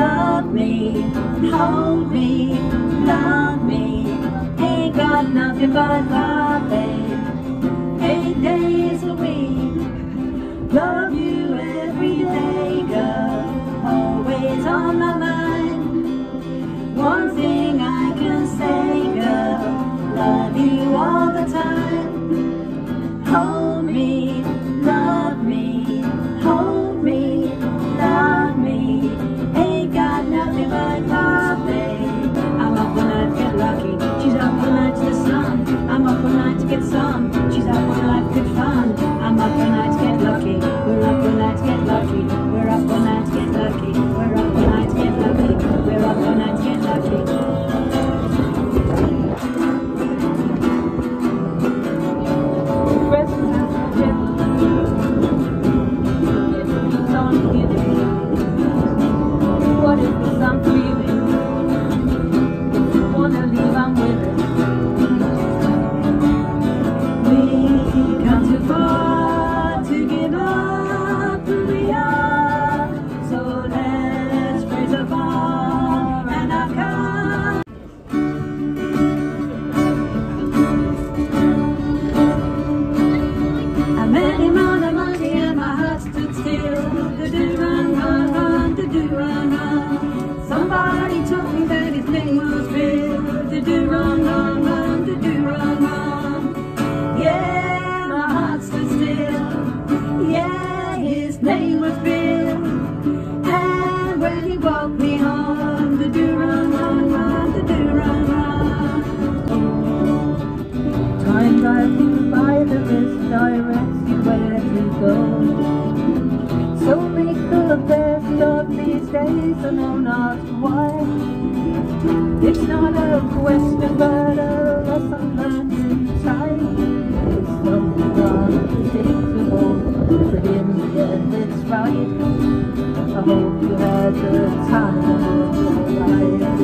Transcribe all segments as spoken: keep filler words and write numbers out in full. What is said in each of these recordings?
love me, hold me, love me. Ain't got nothing but love, babe. Eight days a week, love you every day, girl. Always on my mind. One thing I can say, girl, love you all the time. Hold me, love me, hold me, love me. Ain't got nothing but love, babe. I'm up all night to get lucky. She's up all night to the sun. I'm up all night to get some. She's up all night to get fun. I'm up all night to get lucky. We're up all night to get lucky. We're up all night to get lucky. We're up all night to get lucky. We're up all night to get lucky. What if it's I'm feeling? Wanna leave, I'm with it. We come too far to give up who we are. So let's raise a bar and I'll come. I met him on a Monday and my heart stood still. The do run, run, run, the do run, run. Somebody told me that his name was Bill. The do run, run, run, the do run, run. Yeah, my heart stood still. Yeah, his name was Bill. And when he walked me home, the do run, run, run, the do run, run. Time driving by the wrist directs you where to go. So many full of best of these days, I know not why. It's not a question, but a lesson learned in time. It's so unpredictable. For him, yeah, it's right. I hope you had the time of your life.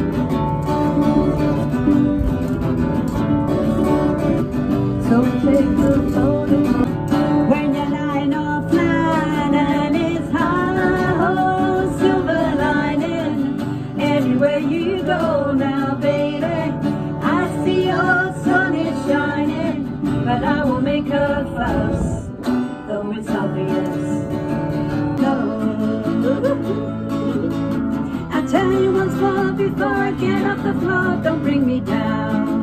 So take the photograph when you're lying offline and it's high, silver lining everywhere you go now, baby. I see your sun is shining, but I will make a fuss, though it's obvious. No, I tell you once more before I get off the floor, don't bring me down.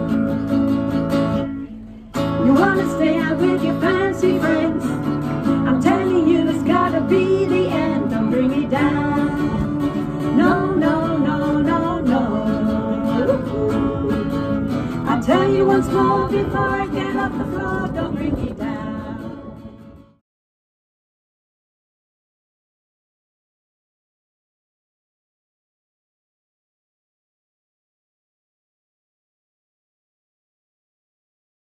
You wanna stay out with your fancy friends? I'm telling you it's gotta be the end. Don't bring me down. No, no, no, no, no. I tell you once more before I get off the floor, don't bring me down.